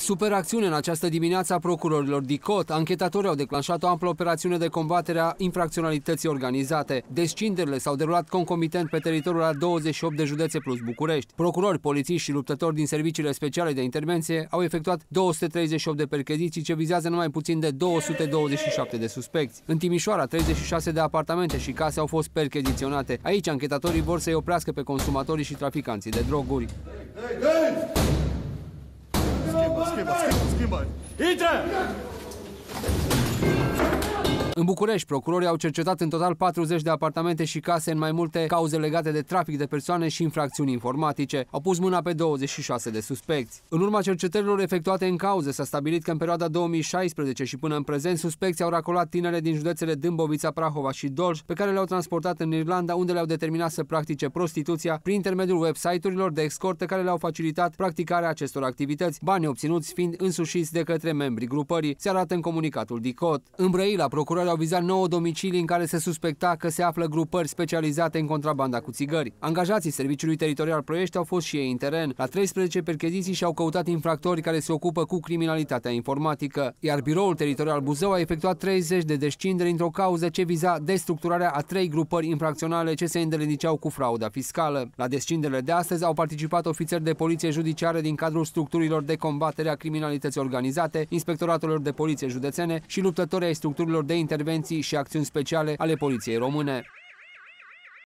Superacțiune în această dimineață a procurorilor DICOT. Anchetatorii au declanșat o amplă operațiune de combatere a infracționalității organizate. Descinderile s-au derulat concomitent pe teritoriul a 28 de județe plus București. Procurori, polițiști și luptători din serviciile speciale de intervenție au efectuat 238 de percheziții ce vizează numai puțin de 227 de suspecți. În Timișoara, 36 de apartamente și case au fost percheziționate. Aici, anchetatorii vor să-i oprească pe consumatorii și traficanții de droguri. Schimba! Intră! În București, procurorii au cercetat în total 40 de apartamente și case în mai multe cauze legate de trafic de persoane și infracțiuni informatice. Au pus mâna pe 26 de suspecți. În urma cercetărilor efectuate în cauze, s-a stabilit că în perioada 2016 și până în prezent, suspecții au racolat tinere din județele Dâmbovița, Prahova și Dolj, pe care le-au transportat în Irlanda, unde le-au determinat să practice prostituția prin intermediul website-urilor de escortă care le-au facilitat practicarea acestor activități, banii obținuți fiind însușiți de către membrii grupării, se arată în comunicatul DICOT. În Brăila, procurorii au vizat 9 domicilii în care se suspecta că se află grupări specializate în contrabanda cu țigări. Angajații Serviciului Teritorial Ploiești au fost și ei în teren. La 13 percheziții și-au căutat infractori care se ocupă cu criminalitatea informatică, iar Biroul Teritorial Buzău a efectuat 30 de descinderi într-o cauză ce viza destructurarea a 3 grupări infracționale ce se îndeletniceau cu frauda fiscală. La descinderile de astăzi au participat ofițeri de poliție judiciară din cadrul structurilor de combatere a criminalității organizate, inspectoratelor de poliție județene și luptători ai structurilor de intervenții și acțiuni speciale ale Poliției Române.